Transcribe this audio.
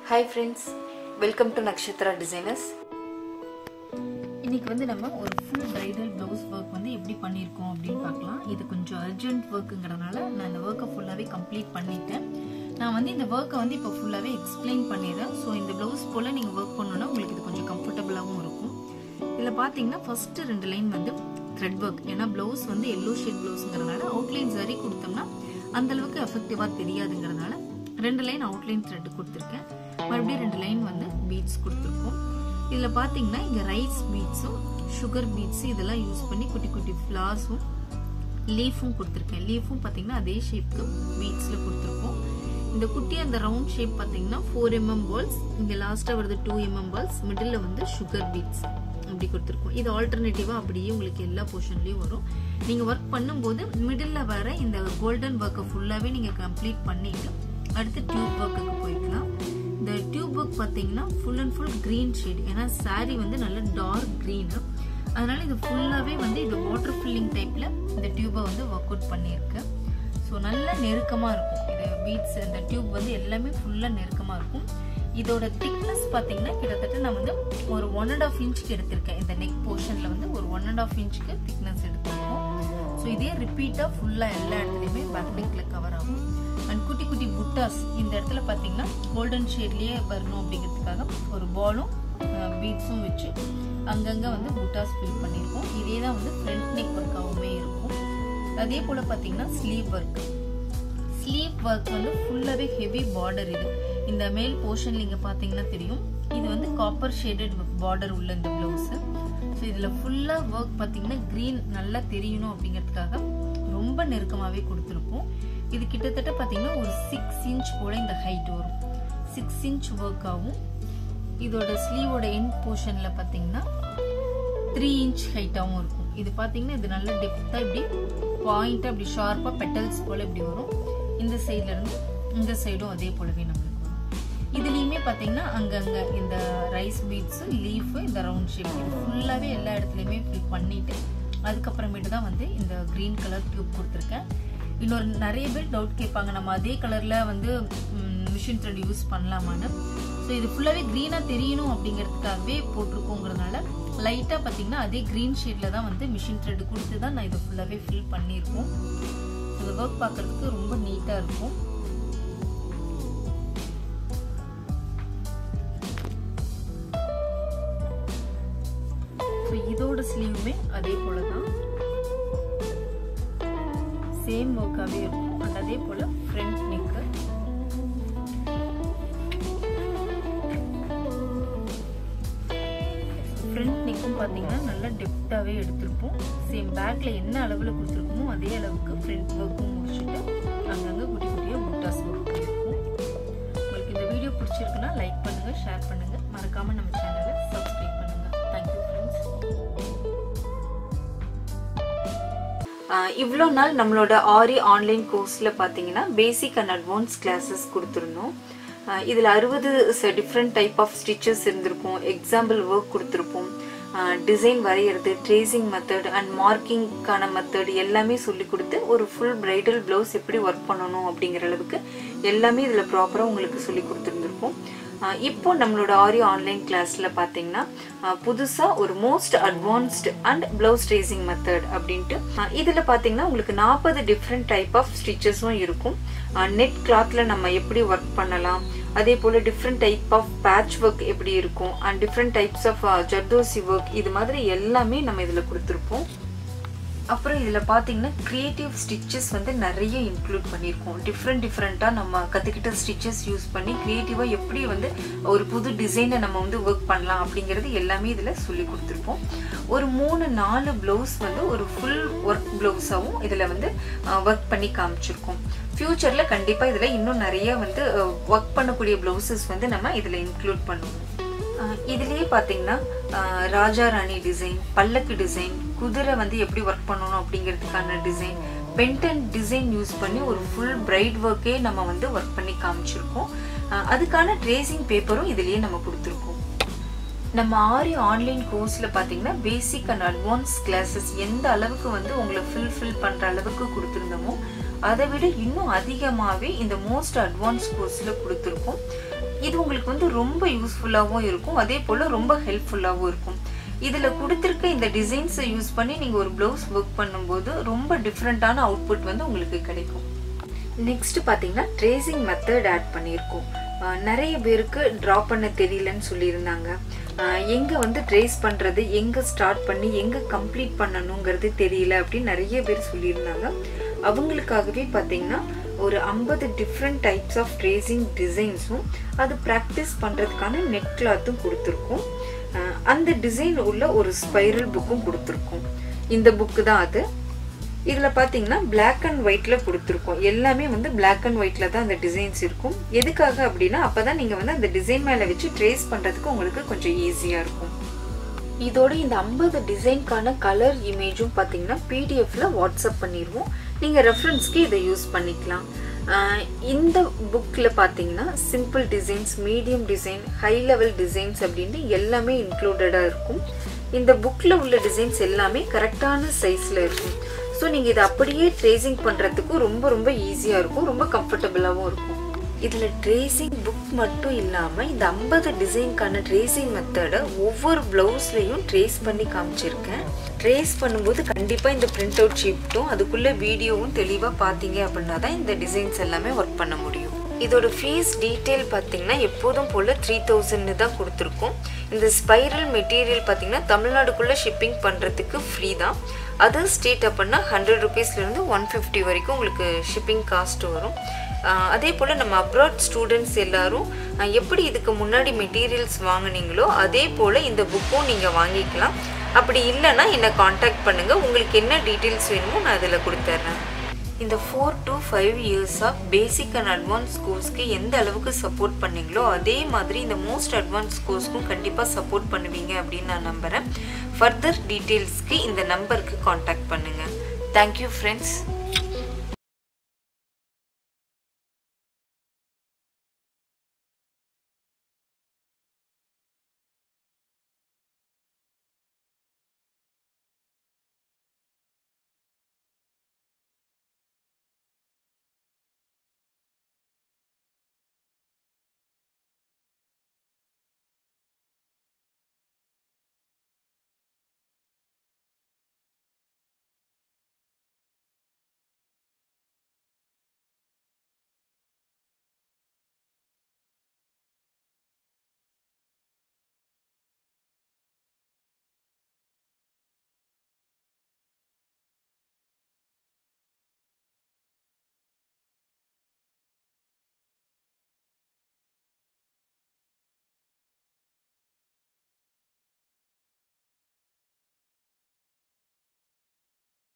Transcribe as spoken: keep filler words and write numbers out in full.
Hi friends, welcome to Nakshatra Designers. இன்னைக்கு வந்து நம்ம ஒரு full bridal blouse work வந்து எப்படி பண்ணிருக்கோம் அப்படினு பார்க்கலாம். இது கொஞ்சம் urgent workங்கறனால நான் இந்த work ஃபுல்லாவே கம்ப்ளீட் பண்ணிட்டேன். நான் வந்து இந்த work வந்து இப்போ ஃபுல்லாவே எக்ஸ்பிளைன் பண்ணிறேன். சோ இந்த blouse போல நீங்க work பண்ணனும்னா உங்களுக்கு இது கொஞ்சம் கம்ஃபர்ட்டபிளாவும் இருக்கும். இதுல பாத்தீங்கன்னா first ரெண்டு லைன் வந்து thread work. ஏனா blouse வந்து yellow shade blouseங்கறனால outline zari கொடுத்தோம்னா அந்த அளவுக்கு எஃபெக்டிவா தெரியாதுங்கறனால ரெண்டு லைன் outline thread கொடுத்திருக்கேன். மறுபடியும் ரெண்டு லைன் வந்து beads கொடுத்திருக்கோம். இதுல பாத்தீங்கன்னா இங்க ரைஸ் பீட்ஸும் சுகர் பீட்ஸ் இதெல்லாம் யூஸ் பண்ணி குட்டி குட்டி ஃப்ளார்ஸும் லீஃபும் கொடுத்திருக்கேன். லீஃபும் பாத்தீங்கன்னா அதே ஷேப்க்கு பீட்ஸ்ல கொடுத்திருக்கோம். இந்த குட்டி அந்த ரவுண்ட் ஷேப் பாத்தீங்கன்னா four millimeter balls, இங்க லாஸ்டா வருது two millimeter balls, மிடில்ல வந்து சுகர் பீட்ஸ் அப்படி கொடுத்திருக்கோம். இது ஆல்டர்னேட்டிவா அப்படியே உங்களுக்கு எல்லா போர்ஷன்லயும் வரும். நீங்க வர்க் பண்ணும்போது மிடில்ல வர இந்த கோல்டன் வர்க்க ஃபுல்லாவே நீங்க கம்ப்ளீட் பண்ணிட்டு அடுத்து டியூப் வர்க்குக்கு போய்க்கலாம். இந்த டியூப் வர்க் பாத்தீங்கன்னா full and full green shade. ஏன்னா saree வந்து நல்ல டார்க் கிரீன், அதனால இது ஃபுல்லாவே வந்து இது வாட்டர் ஃபில்லிங் டைப்ல இந்த டியூபை வந்து ஒர்க் அவுட் பண்ணியிருக்கேன். ஸோ நல்ல நெருக்கமா இருக்கும். இது பீட்ஸ் இந்த டியூப் வந்து எல்லாமே ஃபுல்லா நெருக்கமா இருக்கும். இதோட திக்னஸ் பாத்தீங்கன்னா கிட்டத்தட்ட நான் வந்து ஒரு ஒன் அண்ட் ஆஃப் இன்ச்சுக்கு எடுத்திருக்கேன். இந்த நெக் போர்ஷன்ல வந்து ஒரு ஒன் அண்ட் ஆஃப் இன்ச்சுக்கு திக்னஸ் எடுத்திருக்கோம். ஸோ இதே ரிப்பீட்டா ஃபுல்லா எல்லா இடத்துலயுமே பேக் நெக்ல கவர் ஆகும். அண்ட் குட்டி குட்டி புட்டாஸ் இந்த இடத்துல பாத்தீங்கன்னா கோல்டன் ஷேட்லயே வரணும் அப்படிங்கிறதுக்காக ஒரு பாலும் பீட்ஸும் வச்சு அங்கங்க வந்து புட்டாஸ் ஃபில் பண்ணிருக்கோம். இதே தான் வந்து ஃப்ரண்ட் நெக் ஒர்க்காகவுமே இருக்கும். அதே போல பாத்தீங்கன்னா ஸ்லீவ் ஒர்க். ஸ்லீவ் ஒர்க் வந்து ஃபுல்லாவே ஹெவி பார்டர். இது இந்த மேல் போர்ஷன்ல இங்க பாத்தீங்கன்னா தெரியும், இது வந்து காப்பர் ஷேடட் பார்டர் உள்ள இந்த பிளவுஸ். ஸோ இதுல ஃபுல்லா ஒர்க் பாத்தீங்கன்னா கிரீன் நல்லா தெரியணும் அப்படிங்கிறதுக்காக ரொம்ப நெருக்கமாவே கொடுத்துருப்போம். இது கிட்டத்தட்ட பாத்தீங்கன்னா ஒரு சிக்ஸ் இன்ச் போல இந்த ஹைட் வரும். சிக்ஸ் இன்ச் ஒர்க் ஆகும். இதோட ஸ்லீவோட எண்ட் போர்ஷன்ல பாத்தீங்கன்னா த்ரீ இன்ச் ஹைட்டாவும் இருக்கும். இது பாத்தீங்கன்னா இது நல்ல டெப்தா இப்படி பாயிண்டா இப்படி ஷார்ப்பா பெட்டல்ஸ் போல இப்படி வரும். இந்த சைட்ல இருந்து இந்த சைடும் அதே போலவே நம்மளுக்கு வரும். இதுலயுமே பாத்தீங்கன்னா அங்கங்க இந்த ரைஸ் பீட்ஸ், லீஃப், இந்த ரவுண்ட் ஷேப் இது ஃபுல்லாவே எல்லா இடத்துலயுமே ஃபில் பண்ணிட்டு அதுக்கப்புறமேட்டு தான் வந்து இந்த கிரீன் கலர் டியூப் கொடுத்துருக்கேன். இன்னொரு நிறைய பேர் டவுட் கேட்பாங்க, நம்ம அதே கலர்ல வந்து மிஷின் த்ரெட் யூஸ் பண்ணலாமான்னு. ஸோ இது ஃபுல்லாவே கிரீனா தெரியணும் அப்படிங்கிறதுக்காகவே போட்டிருக்கோங்கிறதுனால லைட்டா பாத்தீங்கன்னா அதே கிரீன் ஷேட்ல தான் வந்து மிஷின் த்ரெட் கொடுத்து தான் நான் இதை ஃபுல்லாவே ஃபில் பண்ணியிருக்கோம். இந்த ஒர்க் பார்க்கறதுக்கு ரொம்ப நீட்டா இருக்கும். இதோட ஸ்லீவுமே அதே போலதான் சேம் ஒர்க்காவே இருக்கும். அண்ட் அதே போல ஃப்ரண்ட் நெக், ஃப்ரண்ட் நெக்கும் பாத்தீங்கன்னா நல்லா டெப்தாவே எடுத்திருப்போம். சேம் பேக்ல என்ன அளவுல கொடுத்துருக்கோமோ அதே அளவுக்கு ஃப்ரண்ட் ஒர்க்கும் முடிச்சுட்டு அங்கங்க குட்டி குட்டியா புட்டாஸ் ஒர்க் இருக்கும். உங்களுக்கு இந்த வீடியோ பிடிச்சிருக்குன்னா லைக் பண்ணுங்க, ஷேர் பண்ணுங்க, மறக்காம நம்ம சேனலை சப்ஸ்கிரைப் பண்ணுங்க. Thank you friends. இவ்வளோ நாள் நம்மளோட ஆரி ஆன்லைன் கோர்ஸ்ல பாத்தீங்கன்னா பேசிக் அண்ட் அட்வான்ஸ் கிளாஸஸ் கொடுத்துருந்தோம். இதுல அறுபது டிஃப்ரெண்ட் டைப் ஆஃப் ஸ்டிச்சஸ் இருந்திருக்கும், எக்ஸாம்பிள் ஒர்க் கொடுத்துருப்போம், டிசைன் வரைகிறது, ட்ரேசிங் மெத்தட் அண்ட் மார்க்கிங்கான மெத்தட் எல்லாமே சொல்லி கொடுத்து ஒரு ஃபுல் பிரைடல் பிளவுஸ் எப்படி ஒர்க் பண்ணணும் அப்படிங்கிற அளவுக்கு எல்லாமே இதுல ப்ராப்பரா உங்களுக்கு சொல்லி கொடுத்துருந்துருப்போம். இப்போ நம்மளோட ஆரி ஆன்லைன் கிளாஸ்ல பாத்தீங்கன்னா புதுசா ஒரு most advanced and blouse tracing method அப்படின்ட்டு இதுல பாத்தீங்கன்னா உங்களுக்கு நாற்பது டிஃப்ரெண்ட் டைப் ஆஃப் ஸ்டிச்சஸும் இருக்கும். நெட் கிளாத்ல நம்ம எப்படி ஒர்க் பண்ணலாம், அதே போல different type of patch work எப்படி இருக்கும், and different types of zardozi work, இது மாதிரி எல்லாமே நம்ம இதுல கொடுத்துருப்போம். அப்புறம் இதுல பாத்தீங்கன்னா கிரியேட்டிவ் ஸ்டிச்சஸ் வந்து நிறைய இன்க்ளூட் பண்ணியிருக்கோம். டிஃப்ரெண்ட் டிஃப்ரெண்டா நம்ம கத்துக்கிட்ட ஸ்டிச்சஸ் யூஸ் பண்ணி கிரியேட்டிவா எப்படி வந்து ஒரு புது டிசைனை நம்ம வந்து ஒர்க் பண்ணலாம் அப்படிங்கிறது எல்லாமே இதுல சொல்லி கொடுத்துருப்போம். ஒரு மூணு நாலு பிளவுஸ் வந்து ஒரு ஃபுல் ஒர்க் பிளவுஸாவும் இதுல வந்து ஒர்க் பண்ணி காமிச்சிருக்கோம். ஃபியூச்சர்ல கண்டிப்பா இதுல இன்னும் நிறைய வந்து ஒர்க் பண்ணக்கூடிய பிளவுசஸ் வந்து நம்ம இதுல இன்க்ளூட் பண்ணுவோம். இதுலயே பாத்தீங்கன்னா ராஜா ராணி டிசைன், பல்லக்கு டிசைன், குதிரை வந்து எப்படி ஒர்க் பண்ணணும் அப்படிங்கிறதுக்கான டிசைன், பென்டன் டிசைன் யூஸ் பண்ணி ஒரு ஃபுல் பிரைட் ஒர்க்கே நம்ம வந்து ஒர்க் பண்ணி காமிச்சிருக்கோம். அதுக்கான ட்ரேசிங் பேப்பரும் இதுலயே நம்ம கொடுத்துருக்கோம். நம்ம ஆரி ஆன்லைன் கோர்ஸ்ல பாத்தீங்கன்னா பேசிக் அண்ட் அட்வான்ஸ் கிளாஸஸ் எந்த அளவுக்கு வந்து உங்களை ஃபில் பண்ற அளவுக்கு கொடுத்துருந்தோமோ அதை விட இன்னும் அதிகமாவே இந்த மோஸ்ட் அட்வான்ஸ் கோர்ஸ்ல கொடுத்துருக்கோம். இது உங்களுக்கு வந்து ரொம்ப யூஸ்ஃபுல்லாகவும் இருக்கும், அதே போல் ரொம்ப ஹெல்ப்ஃபுல்லாகவும் இருக்கும். இதில் கொடுத்துருக்க இந்த டிசைன்ஸை யூஸ் பண்ணி நீங்கள் ஒரு ப்ளவுஸ் ஒர்க் பண்ணும்போது ரொம்ப டிஃப்ரெண்ட்டான அவுட்புட் வந்து உங்களுக்கு கிடைக்கும். நெக்ஸ்ட் பார்த்தீங்கன்னா ட்ரேசிங் மெத்தட் ஆட் பண்ணியிருக்கோம். நிறைய பேருக்கு ட்ரா பண்ண தெரியலன்னு சொல்லியிருந்தாங்க. எங்கே வந்து ட்ரேஸ் பண்ணுறது, எங்கே ஸ்டார்ட் பண்ணி எங்கே கம்ப்ளீட் பண்ணணுங்கிறது தெரியல அப்படின்னு நிறைய பேர் சொல்லியிருந்தாங்க. அவங்களுக்காகவே பார்த்தீங்கன்னா ஒரு ஐம்பது டிஃப்ரெண்ட் டைப்ஸ் ஆஃப் ட்ரேசிங் டிசைன்ஸும் அது ப்ராக்டிஸ் பண்ணுறதுக்கான நெட் கிளாத்தும் கொடுத்துருக்கோம். அந்த டிசைன் உள்ள ஒரு ஸ்பைரல் புக்கும் கொடுத்துருக்கோம். இந்த புக்கு தான் அது. இதில் பார்த்தீங்கன்னா பிளாக் அண்ட் ஒயிட்டில் கொடுத்துருக்கோம். எல்லாமே வந்து பிளாக் அண்ட் ஒயிட்டில் தான் அந்த டிசைன்ஸ் இருக்கும். எதுக்காக அப்படின்னா அப்போ தான் நீங்கள் வந்து அந்த டிசைன் மேலே வச்சு ட்ரேஸ் பண்ணுறதுக்கு உங்களுக்கு கொஞ்சம் ஈஸியாக இருக்கும். இதோட இந்த ஐம்பது டிசைனுக்கான கலர் இமேஜும் பார்த்தீங்கன்னா பிடிஎஃப்ல வாட்ஸ்அப் பண்ணிடுவோம். நீங்கள் ரெஃபரன்ஸ்க்கு இதை யூஸ் பண்ணிக்கலாம். இந்த புக்கில் பார்த்தீங்கன்னா simple designs, medium design, high level designs அப்படின்ட்டு எல்லாமே இன்க்ளூடடாக இருக்கும். இந்த புக்கில் உள்ள டிசைன்ஸ் எல்லாமே கரெக்டான சைஸில் இருக்கும். ஸோ நீங்கள் இதை அப்படியே ட்ரேசிங் பண்ணுறதுக்கும் ரொம்ப ரொம்ப ஈஸியாக இருக்கும், ரொம்ப கம்ஃபர்டபுளாகவும் இருக்கும். இதில் ட்ரேசிங் புக் மட்டும் இல்லாமல் இந்த ஐம்பது டிசைனுக்கான ட்ரேசிங் மெத்தடை ஒவ்வொரு ப்ளவுஸ்லையும் ட்ரேஸ் பண்ணி காமிச்சிருக்கேன். ட்ரேஸ் பண்ணும்போது கண்டிப்பாக இந்த பிரிண்ட் அவுட் ஷீட்டும் அதுக்குள்ளே வீடியோவும் தெளிவாக பார்த்தீங்க அப்படின்னா தான் இந்த டிசைன்ஸ் எல்லாமே ஒர்க் பண்ண முடியும். இதோட ஃபீஸ் டீட்டெயில் பார்த்தீங்கன்னா எப்போதும் போல் த்ரீ தௌசண்ட்னு தான் கொடுத்துருக்கோம். இந்த ஸ்பைரல் மெட்டீரியல் பார்த்தீங்கன்னா தமிழ்நாடுக்குள்ளே ஷிப்பிங் பண்ணுறதுக்கு ஃப்ரீ தான். அதர் ஸ்டேட் அப்படின்னா ஹண்ட்ரட் ருபீஸ்லேருந்து ஒன் ஃபிஃப்டி வரைக்கும் உங்களுக்கு ஷிப்பிங் காஸ்ட் வரும். அதே போல் நம்ம அப்ராட் ஸ்டூடெண்ட்ஸ் எல்லோரும் எப்படி இதுக்கு முன்னாடி மெட்டீரியல்ஸ் வாங்கினீங்களோ அதே போல் இந்த புக்கும் நீங்கள் வாங்கிக்கலாம். அப்படி இல்லைன்னா என்னை காண்டாக்ட் பண்ணுங்கள், உங்களுக்கு என்ன டீட்டெயில்ஸ் வேணுமோ நான் அதில் கொடுத்துட்றேன். இந்த ஃபோர் டு ஃபைவ் இயர்ஸாக பேசிக் அண்ட் அட்வான்ஸ் கோர்ஸ்க்கு எந்த அளவுக்கு சப்போர்ட் பண்ணீங்களோ அதே மாதிரி இந்த மோஸ்ட் அட்வான்ஸ் கோர்ஸ்க்கும் கண்டிப்பாக சப்போர்ட் பண்ணுவீங்க அப்படின்னு நான் நம்புகிறேன். ஃபர்தர் டீட்டெயில்ஸ்க்கு இந்த நம்பருக்கு காண்டாக்ட் பண்ணுங்கள். Thank you friends.